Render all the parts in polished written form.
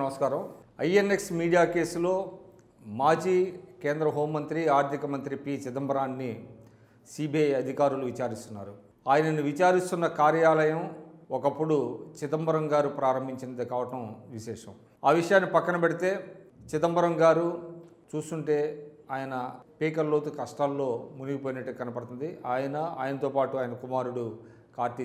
నమస్కారం. INX media కేసులో మాజీ కేంద్ర హోంమంత్రి ఆర్థిక మంత్రి పి చిదంబరాన్ని సిబిఐ అధికారులు విచారిస్తున్నారు. ఆయనను విచారిస్తున్న కార్యాలయం ఒకప్పుడు చిదంబరం గారు ప్రారంభించినది కావటం విశేషం. ఆ విషయాన్ని పక్కన పెడితే చిదంబరం గారు చూస్తుంటే ఆయన పీకల్లోతు కష్టాల్లో మునిగిపోయినట్టు కనపడుతుంది. ఆయనతో పాటు ఆయన కుమారుడు కార్తీ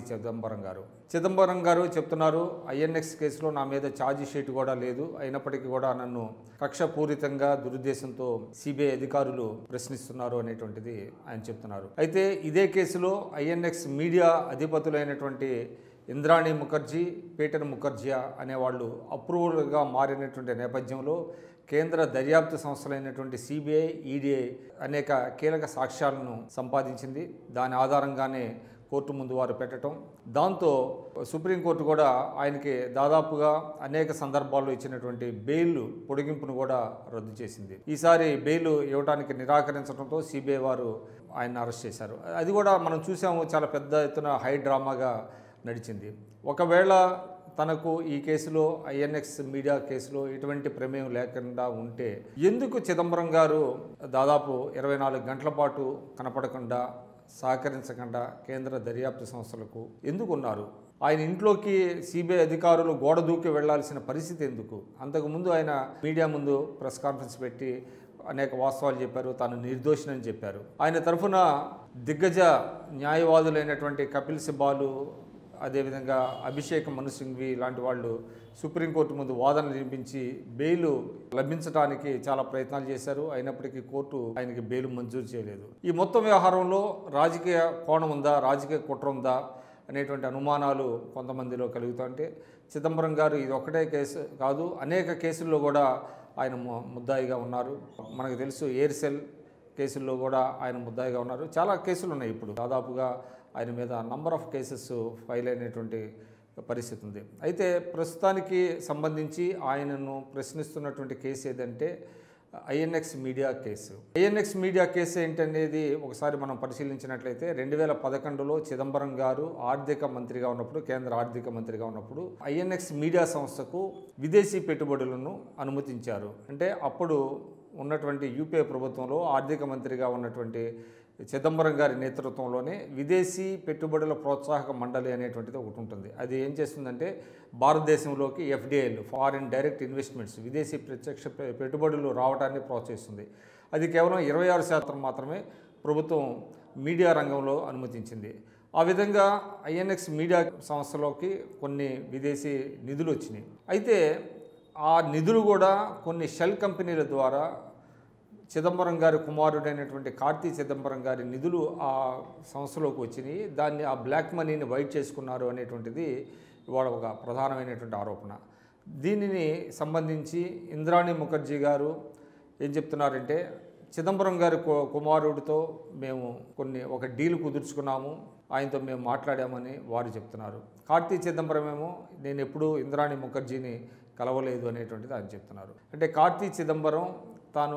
చిదంబరం గారు చెప్తున్నారు, ఐఎన్ఎక్స్ కేసులో నా మీద ఛార్జీ షీట్ కూడా లేదు, అయినప్పటికీ కూడా నన్ను కక్షపూరితంగా దురుద్దేశంతో సిబిఐ అధికారులు ప్రశ్నిస్తున్నారు అనేటువంటిది ఆయన చెప్తున్నారు. అయితే ఇదే కేసులో ఐఎన్ఎక్స్ మీడియా అధిపతులైనటువంటి ఇంద్రాని ముఖర్జీ, పీటర్ ముఖర్జీ అనేవాళ్ళు అప్రూవల్గా మారినటువంటి నేపథ్యంలో కేంద్ర దర్యాప్తు సంస్థలైనటువంటి సిబిఐ, ఈడీఐ అనేక కీలక సాక్ష్యాలను సంపాదించింది. దాని ఆధారంగానే కోర్టు ముందు వారు పెట్టడం, దాంతో సుప్రీంకోర్టు కూడా ఆయనకి దాదాపుగా అనేక సందర్భాల్లో ఇచ్చినటువంటి బెయిల్ పొడిగింపును కూడా రద్దు చేసింది. ఈసారి బెయిల్ ఇవ్వడానికి నిరాకరించడంతో సిబిఐ వారు ఆయన అరెస్ట్ చేశారు. అది కూడా మనం చూసాము, చాలా పెద్ద ఎత్తున హై డ్రామాగా నడిచింది. ఒకవేళ తనకు ఈ కేసులో ఐఎన్ఎక్స్ మీడియా కేసులో ఎటువంటి ప్రమేయం లేకుండా ఉంటే ఎందుకు చిదంబరం గారు దాదాపు 24 గంటల పాటు కనపడకుండా సహకరించకుండా కేంద్ర దర్యాప్తు సంస్థలకు ఎందుకు ఉన్నారు? ఆయన ఇంట్లోకి సిబిఐ అధికారులు గోడ దూకి వెళ్లాల్సిన పరిస్థితి ఎందుకు? అంతకుముందు ఆయన మీడియా ముందు ప్రెస్ కాన్ఫరెన్స్ పెట్టి అనేక వాస్తవాలు చెప్పారు, తాను నిర్దోషినని చెప్పారు. ఆయన తరఫున దిగ్గజ న్యాయవాదులైనటువంటి కపిల్ సిబాలు, అదేవిధంగా అభిషేక్ మను సింఘ్వి లాంటి వాళ్ళు సుప్రీంకోర్టు ముందు వాదన వినిపించి బెయిల్ లభించడానికి చాలా ప్రయత్నాలు చేశారు. అయినప్పటికీ కోర్టు ఆయనకి బెయిల్ మంజూరు చేయలేదు. ఈ మొత్తం వ్యవహారంలో రాజకీయ కోణం ఉందా, రాజకీయ కుట్ర ఉందా అనేటువంటి అనుమానాలు కొంతమందిలో కలుగుతుంటే చిదంబరం గారు ఇది ఒకటే కేసు కాదు, అనేక కేసుల్లో కూడా ఆయన ముద్దాయిగా ఉన్నారు. మనకు తెలుసు ఎయిర్సెల్ కేసుల్లో కూడా ఆయన ముద్దాయిగా ఉన్నారు. చాలా కేసులు ఉన్నాయి. ఇప్పుడు దాదాపుగా ఆయన మీద నంబర్ ఆఫ్ కేసెస్ ఫైల్ అయినటువంటి పరిస్థితి ఉంది. అయితే ప్రస్తుతానికి సంబంధించి ఆయనను ప్రశ్నిస్తున్నటువంటి కేసు ఏదంటే ఐఎన్ఎక్స్ మీడియా కేసు. ఐఎన్ఎక్స్ మీడియా కేసు ఏంటనేది ఒకసారి మనం పరిశీలించినట్లయితే 2011లో చిదంబరం గారు ఆర్థిక మంత్రిగా ఉన్నప్పుడు, కేంద్ర ఆర్థిక మంత్రిగా ఉన్నప్పుడు ఐఎన్ఎక్స్ మీడియా సంస్థకు విదేశీ పెట్టుబడులను అనుమతించారు. అంటే అప్పుడు ఉన్నటువంటి యూపీఏ ప్రభుత్వంలో ఆర్థిక మంత్రిగా ఉన్నటువంటి చిదంబరం గారి నేతృత్వంలోనే విదేశీ పెట్టుబడుల ప్రోత్సాహక మండలి అనేటువంటిది ఒకటి ఉంటుంది. అది ఏం చేస్తుందంటే భారతదేశంలోకి ఎఫ్డిఐలు, ఫారిన్ డైరెక్ట్ ఇన్వెస్ట్మెంట్స్, విదేశీ ప్రత్యక్ష పెట్టుబడులు రావడాన్ని ప్రోత్సహిస్తుంది. అది కేవలం 26% మాత్రమే ప్రభుత్వం మీడియా రంగంలో అనుమతించింది. ఆ విధంగా ఐఎన్ఎక్స్ మీడియా సంస్థలోకి కొన్ని విదేశీ నిధులు వచ్చినాయి. అయితే ఆ నిధులు కూడా కొన్ని షెల్ కంపెనీల ద్వారా చిదంబరం గారి కుమారుడైనటువంటి కార్తీ చిదంబరం గారి నిధులు ఆ సంస్థలోకి వచ్చినాయి. దాన్ని ఆ బ్లాక్ మనీని వైట్ చేసుకున్నారు అనేటువంటిది ఇవాళ ఒక ప్రధానమైనటువంటి ఆరోపణ. దీనిని సంబంధించి ఇంద్రాని ముఖర్జీ గారు ఏం చెప్తున్నారంటే చిదంబరం గారి కుమారుడితో మేము ఒక డీల్ కుదుర్చుకున్నాము, ఆయనతో మేము మాట్లాడామని వారు చెప్తున్నారు. కార్తీ చిదంబరం ఏమో నేను ఎప్పుడూ ఇంద్రాని ముఖర్జీని కలవలేదు అనేటువంటిది ఆయన చెప్తున్నారు. అంటే కార్తీ చిదంబరం తాను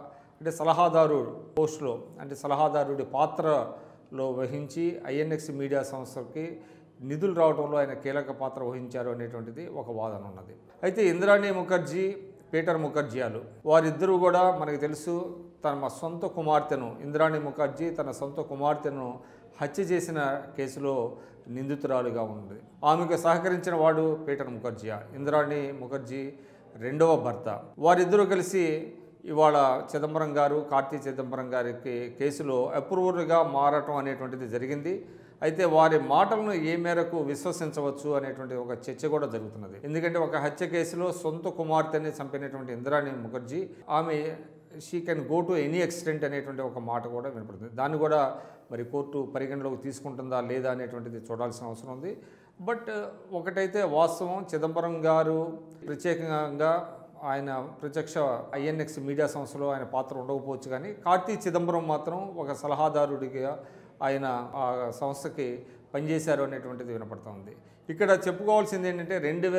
సలహాదారు పోస్టులో, అంటే సలహాదారుడి పాత్రలో వహించి ఐఎన్ఎక్స్ మీడియా సంస్థకి నిధులు రావడంలో ఆయన కీలక పాత్ర వహించారు అనేటువంటిది ఒక వాదన ఉన్నది. అయితే ఇంద్రాని ముఖర్జీ, పీటర్ ముఖర్జీలు వారిద్దరూ కూడా మనకు తెలుసు తన సొంత కుమార్తెను, ఇంద్రాని ముఖర్జీ తన సొంత కుమార్తెను హత్య చేసిన కేసులో నిందితురాలుగా ఉంది. ఆమెకు సహకరించిన వాడు పీటర్ ముఖర్జీ, ఇంద్రాని ముఖర్జీ రెండవ భర్త. వారిద్దరూ కలిసి ఇవాళ చిదంబరం గారు, కార్తీ చిదంబరం గారికి కేసులో అప్రూవర్గా మారటం అనేటువంటిది జరిగింది. అయితే వారి మాటలను ఏ మేరకు విశ్వసించవచ్చు అనేటువంటి ఒక చర్చ కూడా జరుగుతున్నది. ఎందుకంటే ఒక హత్య కేసులో సొంత కుమార్తెని చంపినటువంటి ఇంద్రాని ముఖర్జీ ఆమె she can go to any extent అనేటువంటి ఒక మాట కూడా వినపడుతుంది. దాన్ని కూడా మరి కోర్టు పరిగణలోకి తీసుకుంటుందా లేదా అనేటువంటిది చూడాల్సిన అవసరం ఉంది. బట్ ఒకటైతే వాస్తవం, చిదంబరం గారు ప్రత్యేకంగా ఆయన ప్రత్యక్ష ఐఎన్ఎక్స్ మీడియా సంస్థలో ఆయన పాత్ర ఉండకపోవచ్చు, కానీ కార్తీ చిదంబరం మాత్రం ఒక సలహాదారుడిగా ఆయన ఆ సంస్థకి పనిచేశారు అనేటువంటిది వినపడుతూ ఉంది. ఇక్కడ చెప్పుకోవాల్సింది ఏంటంటే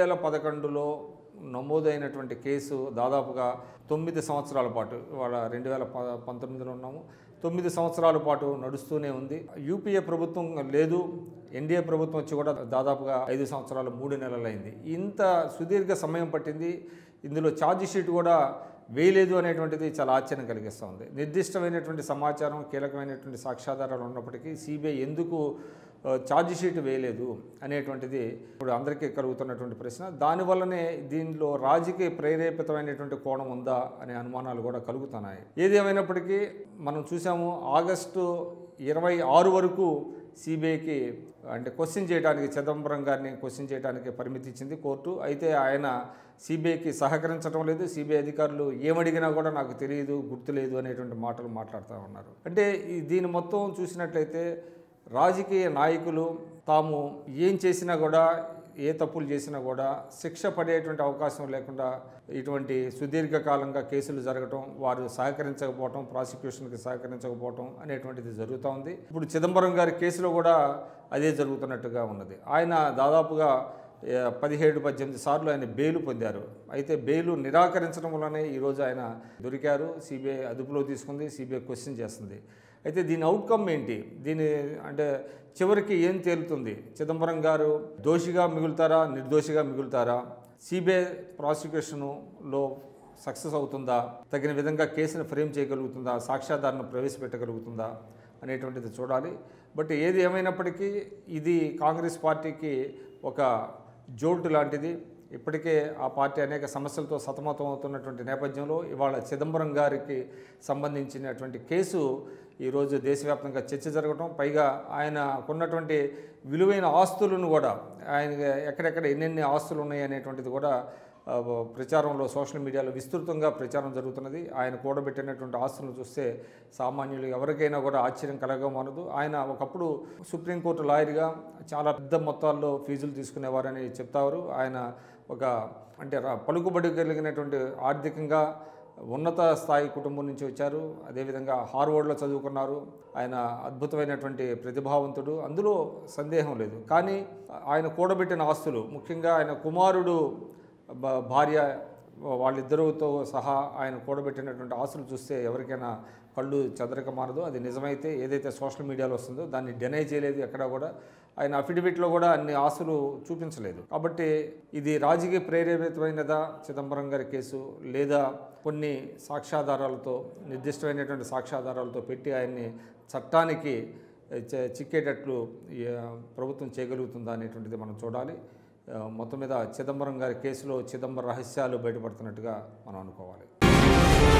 2011లో నమోదైనటువంటి కేసు దాదాపుగా 9 సంవత్సరాల పాటు, ఇవాళ 2019లో ఉన్నాము, 9 సంవత్సరాల పాటు నడుస్తూనే ఉంది. యూపీఏ ప్రభుత్వం లేదు, ఎన్డీఏ ప్రభుత్వం వచ్చి కూడా దాదాపుగా 5 సంవత్సరాలు 3 నెలలు అయింది. ఇంత సుదీర్ఘ సమయం పట్టింది ఇందులో ఛార్జ్ షీట్ కూడా వేయలేదు అనేటువంటిది చాలా ఆశ్చర్యం కలిగిస్తుంది. నిర్దిష్టమైనటువంటి సమాచారం, కీలకమైనటువంటి సాక్ష్యాధారాలు ఉన్నప్పటికీ సిబిఐ ఎందుకు ఛార్జ్ షీట్ వేయలేదు అనేటువంటిది ఇప్పుడు అందరికీ కలుగుతున్నటువంటి ప్రశ్న. దానివల్లనే దీనిలో రాజకీయ ప్రేరేపితమైనటువంటి కోణం ఉందా అనే అనుమానాలు కూడా కలుగుతున్నాయి. ఏది ఏమైనప్పటికీ మనం చూసాము, ఆగస్టు 26 వరకు సిబిఐకి అంటే క్వశ్చన్ చేయడానికి, చిదంబరం గారిని క్వశ్చన్ చేయడానికి పరిమితి ఇచ్చింది కోర్టు. అయితే ఆయన సిబిఐకి సహకరించడం లేదు. సిబిఐ అధికారులు ఏమడిగినా కూడా నాకు తెలియదు, గుర్తులేదు అనేటువంటి మాటలు మాట్లాడుతూ ఉన్నారు. అంటే దీని మొత్తం చూసినట్లయితే రాజకీయ నాయకులు తాము ఏం చేసినా కూడా, ఏ తప్పులు చేసినా కూడా శిక్ష పడేటువంటి అవకాశం లేకుండా ఇటువంటి సుదీర్ఘకాలంగా కేసులు జరగటం, వారు సహకరించకపోవటం, ప్రాసిక్యూషన్కి సహకరించకపోవటం అనేటువంటిది జరుగుతూ ఉంది. ఇప్పుడు చిదంబరం గారి కేసులో కూడా అదే జరుగుతున్నట్టుగా ఉన్నది. ఆయన దాదాపుగా 17-18 సార్లు ఆయన బెయిల్ పొందారు. అయితే బెయిల్ నిరాకరించడం వల్లనే ఈరోజు ఆయన దొరికారు. సిబిఐ అదుపులో తీసుకుంది, సిబిఐ క్వశ్చన్ చేస్తుంది. అయితే దీని అవుట్కమ్ ఏంటి? దీని అంటే చివరికి ఏం తేలుతుంది? చిదంబరం గారు దోషిగా మిగులుతారా, నిర్దోషిగా మిగులుతారా? సిబిఐ ప్రాసిక్యూషన్లో సక్సెస్ అవుతుందా? తగిన విధంగా కేసును ఫ్రేమ్ చేయగలుగుతుందా? సాక్ష్యాధారణ ప్రవేశపెట్టగలుగుతుందా అనేటువంటిది చూడాలి. బట్ ఏది ఏమైనప్పటికీ ఇది కాంగ్రెస్ పార్టీకి ఒక జోల్ట్ లాంటిది. ఇప్పటికే ఆ పార్టీ అనేక సమస్యలతో సతమతం అవుతున్నటువంటి నేపథ్యంలో ఇవాళ చిదంబరం గారికి సంబంధించినటువంటి కేసు ఈరోజు దేశవ్యాప్తంగా చర్చ జరగడం, పైగా ఆయన కొన్నటువంటి విలువైన ఆస్తులను కూడా, ఆయన ఎక్కడెక్కడ ఎన్నెన్ని ఆస్తులు ఉన్నాయి అనేటువంటిది కూడా ప్రచారంలో సోషల్ మీడియాలో విస్తృతంగా ప్రచారం జరుగుతున్నది. ఆయన కూడబెట్టినటువంటి ఆస్తులను చూస్తే సామాన్యులు ఎవరికైనా కూడా ఆశ్చర్యం కలగమనదు. ఆయన ఒకప్పుడు సుప్రీంకోర్టు లాయర్గా చాలా పెద్ద మొత్తాల్లో ఫీజులు తీసుకునేవారని చెప్తారు. ఆయన ఒక అంటే పలుకుబడి కలిగినటువంటి ఆర్థికంగా ఉన్నత స్థాయి కుటుంబం నుంచి వచ్చారు. అదేవిధంగా హార్వర్డ్లో చదువుకున్నారు. ఆయన అద్భుతమైనటువంటి ప్రతిభావంతుడు, అందులో సందేహం లేదు. కానీ ఆయన కూడబెట్టిన ఆస్తులు, ముఖ్యంగా ఆయన కుమారుడు భార్య వాళ్ళిద్దరితో సహా ఆయన కూడబెట్టినటువంటి ఆస్తులు చూస్తే ఎవరికైనా కళ్ళు చెదరక మానదు. అది నిజమైతే ఏదైతే సోషల్ మీడియాలో వస్తుందో దాన్ని డెనై చేయలేదు ఎక్కడా కూడా. ఆయన అఫిడవిట్లో కూడా అన్ని ఆస్తులు చూపించలేదు. కాబట్టి ఇది రాజకీయ ప్రేరేపితమైనదా చిదంబరం గారి కేసు, లేదా కొన్ని సాక్ష్యాధారాలతో, నిర్దిష్టమైనటువంటి సాక్ష్యాధారాలతో పెట్టి ఆయన్ని చట్టానికి చిక్కేటట్లు ప్రభుత్వం చేయగలుగుతుందా అనేటువంటిది మనం చూడాలి. మొత్తం మీద చిదంబరం గారి కేసులో చిదంబరం రహస్యాలు బయటపడుతున్నట్టుగా మనం అనుకోవాలి.